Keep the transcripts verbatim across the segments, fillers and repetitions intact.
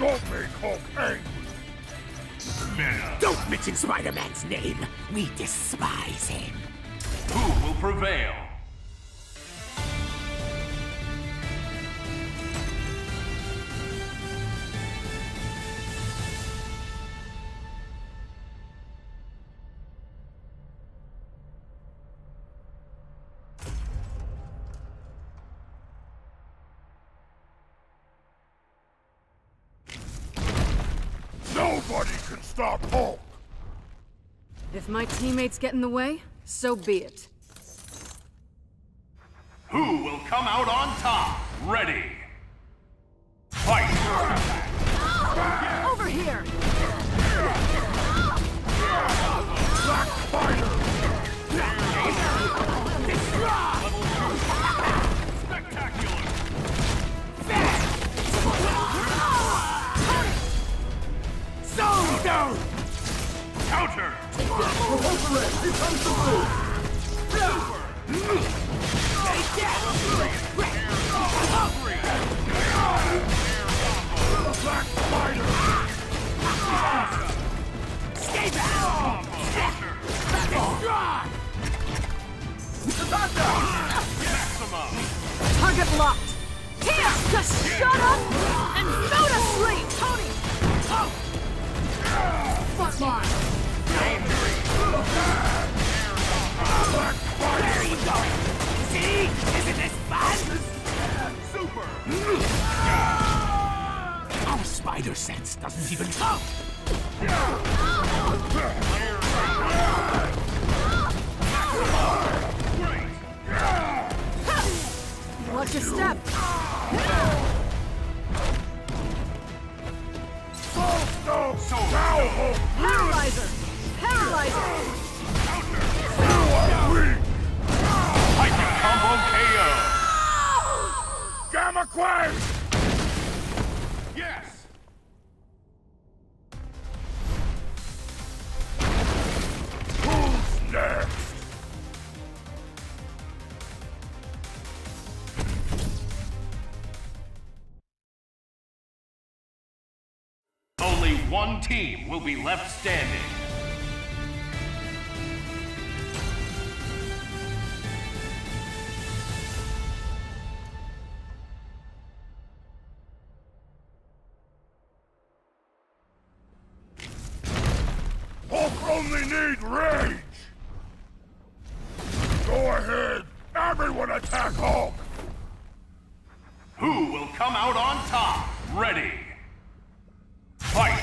Don't make Hulk angry. Venom. Don't mention Spider-Man's name. We despise him. Who will prevail? Nobody can stop Hulk! If my teammates get in the way, so be it. Who will come out on top? Ready! Fight! Over here! Black Spider! Spectacular! So down! Counter! Here comes the move! Black Spider! Stay back! Maximum! Target locked! Here! Just shut up and go to sleep! Tony! Frontline! Where are you going? See? Isn't this fun? Super! Our spider sense doesn't even come. Watch your step! Soul Stone! Now Hulk! Paralyzer! Paralyzer! Hyper combo K O! Gamma Quake! Yes! Who's next? Only one team will be left standing. Hulk only need rage! Go ahead! Everyone attack Hulk! Who will come out on top? Ready! Fight!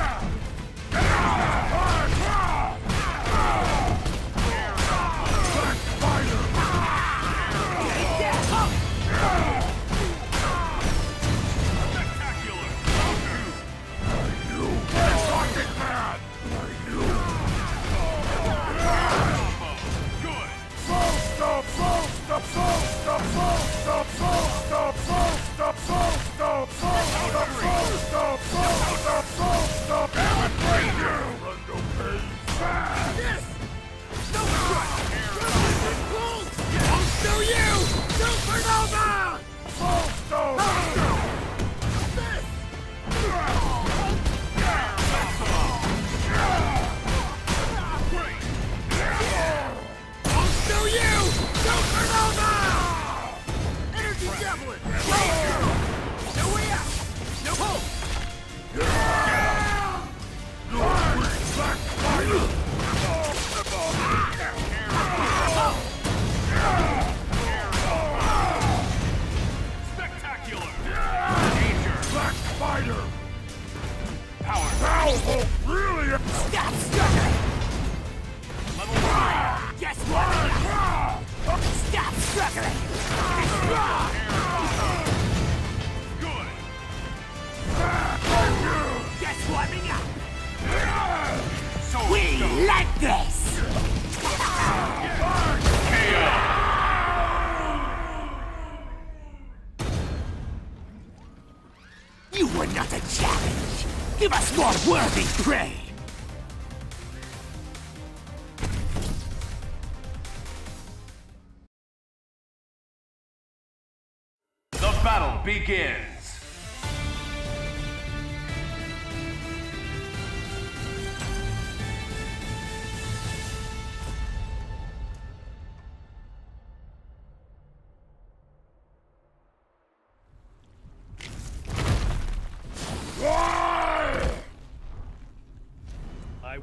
Spectacular! Good! Slow stop! Slow stop! Slow stop! Slow stop! Slow stop! Slow stop! Slow stop! Slow stop! Slow stop! Slow stop! Slow stop! Damn it, break you! Rondo Page! Yes! No I'll show you! Supernova! Slow stop! I'll show you! Supernova! Energy Javelin! No way out! No hope! Black Spider! Spectacular! Danger! Black Spider! Power! Now Hulk really... Stop struggling! Level three! Guess what? Stop struggling! Good! Just warming up! Soul We Stone! like this! K O! You were not a challenge! Give us more worthy prey! The battle begins!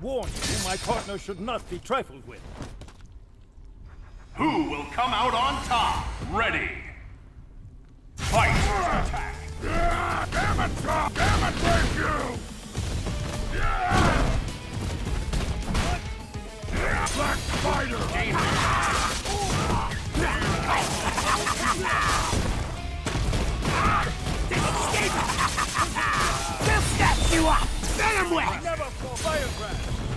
warn you, my partner should not be trifled with. Who will come out on top? Ready. Fight! Attack! Yeah, damn it, Trump! Damn it, thank you! Yeah! Yeah, Black Spider! They'll snap you up! Get him wet! Never for firebrand!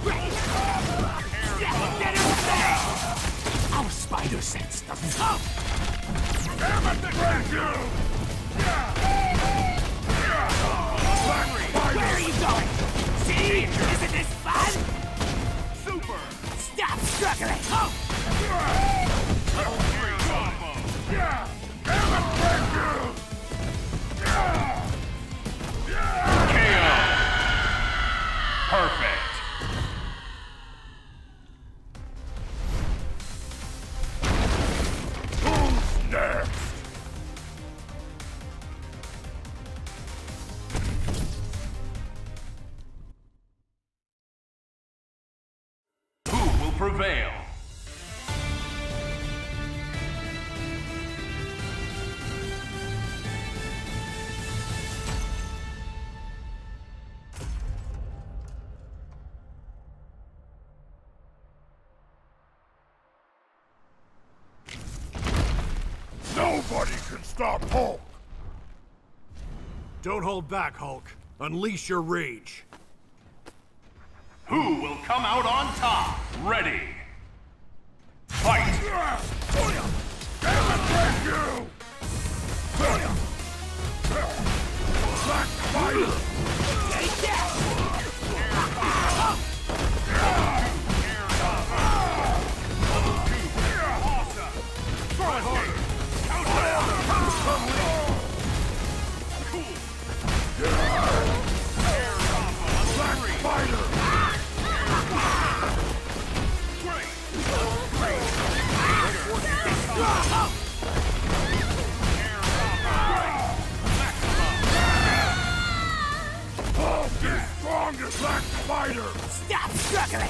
Get him wet! Our spider sense doesn't help! Damn it, thank you! Yeah! Yeah! Black Spider! Where are you going? See? Isn't this fun? Super! Stop struggling! Oh! Yeah! Damn it, thank you! Yeah! Yeah! K O! Perfect! Who's next? Who will prevail? Nobody can stop Hulk! Don't hold back, Hulk. Unleash your rage. Who will come out on top? Ready. Fight! Damn it, thank you! Black Spider! Take that! Black Spider! Hulk is strong as Black Spider! Stop struggling!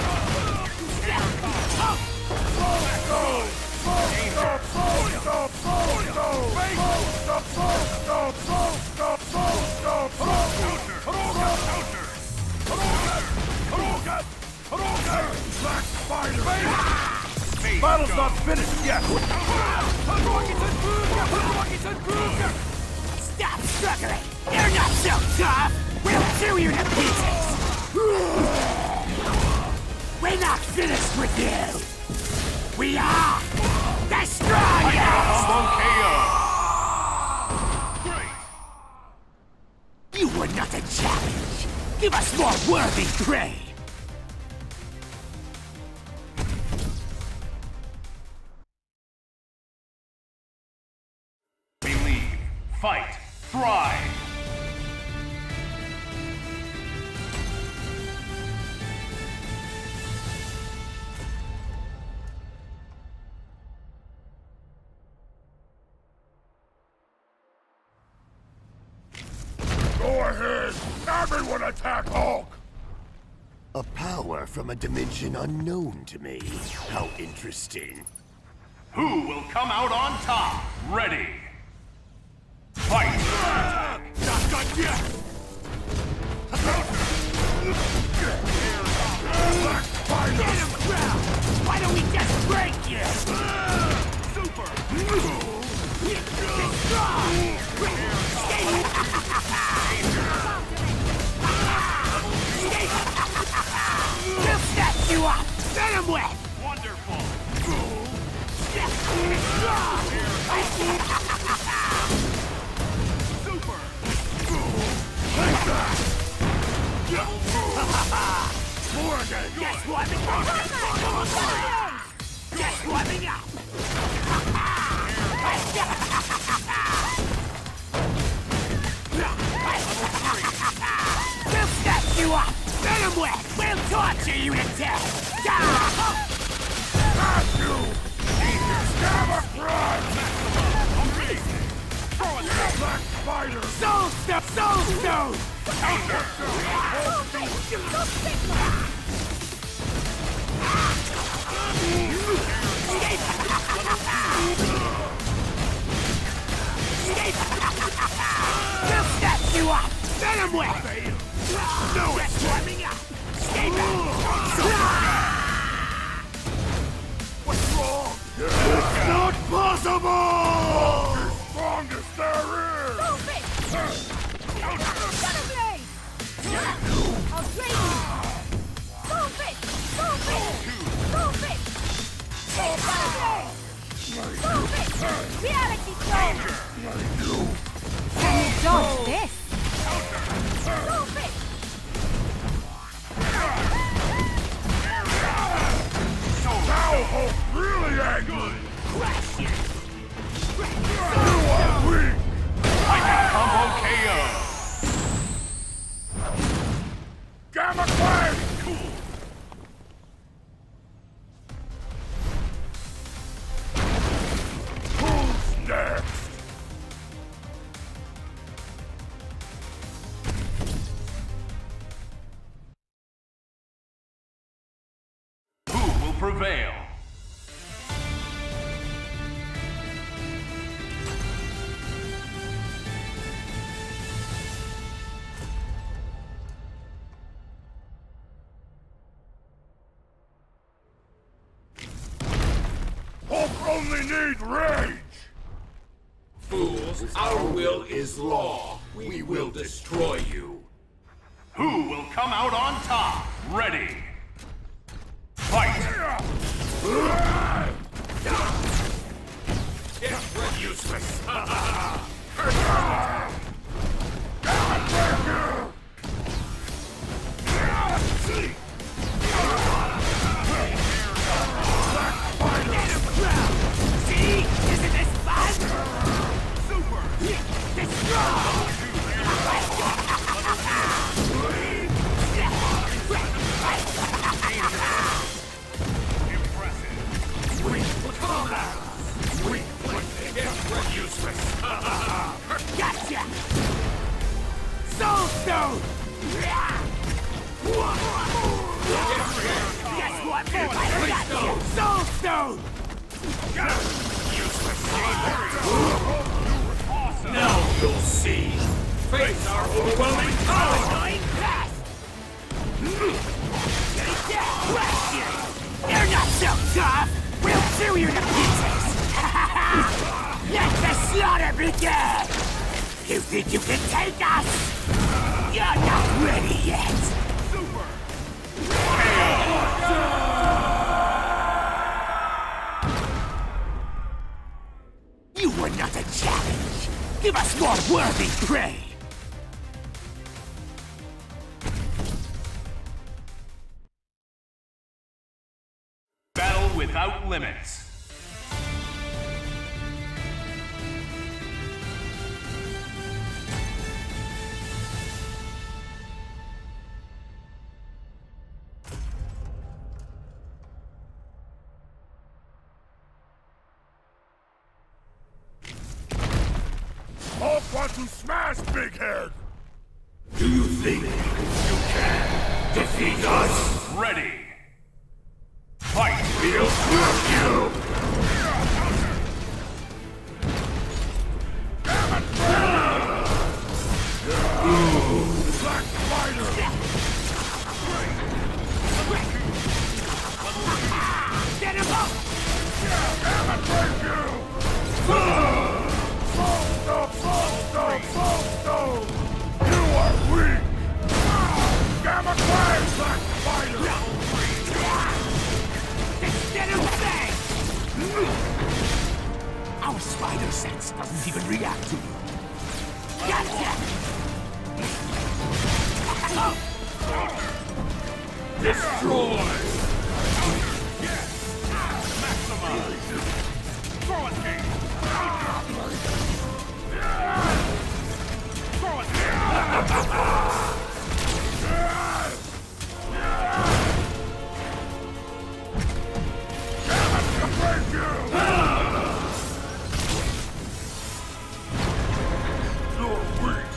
Black Spider! Battle's not finished yet! Stop struggling! You're not so tough! We'll chew you to pieces! We're not finished with you! We are the strongest! Combo K O! Great! You were not a challenge! Give us more worthy prey! Believe, fight, thrive! Go ahead! Everyone attack Hulk! A power from a dimension unknown to me. How interesting. Who will come out on top? Ready. Fight! Attack! Not done yet! Black Spider! Get him ground! Why don't we just break you? Super! Get strong! We'll snap you up! Get him wet! Wonderful! Get strong! Super! Take that! More again! Just warming up! Just warming up! We'll snap you up! Get him wet! We'll torture you to death! Got you! Camouflage! Black Spider! Soul Stone! Soul Stone! Counter! We'll snap you up! Venom Web! No, it's warming up! Stay back! What's wrong? It's not possible! The strongest there is! Move it! Gunner blade! I'll drain you! Move it! Move it! Move it! Take gunner blade! Move it! Reality stone! Can you dodge this? Move it! Now Hulk really angry! Crash you! You are weak! Titan combo K O. Gamma Quake! Cool! Who's next? Who will prevail? Hulk only need rage! Fools, our will is law. We will destroy you. Who will come out on top? Ready. Fight! It's useless. See? Isn't this fun? Super! Destroy! Gotcha! Soul Stone! Guess what? I got you! Soul Stone! Now you'll see. Face our overwhelming power. Going fast! Take that! Crush you! You're not so tough! We'll chew you to pieces! Let the slaughter begin! You think you can take us? You're not ready yet! You were not a challenge! Give us more worthy prey! Battle without limits. Hulk wants to smash Big Head! Do you think you can defeat us? Ready. Fight! We'll crush you! Black Spider! Get him up! Gamma break you! Soul Stone! Soul Stone! Soul Stone! You are weak! Gamma Quake! Black Spider! Get him back! Our spider sense doesn't even react to you. Gotcha! Destroy! Throw escape! Throw escape! Break you! You're weak!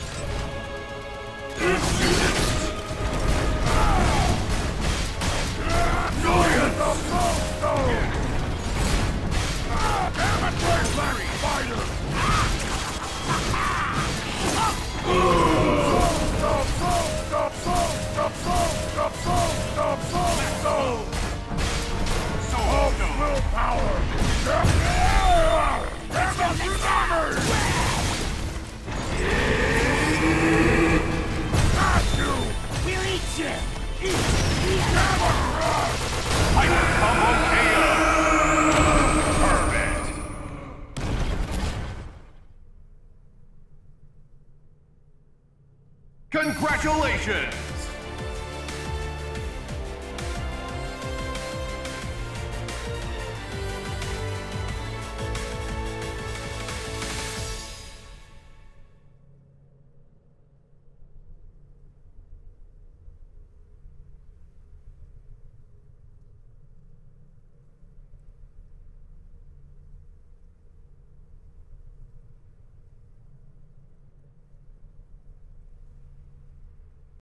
Congratulations!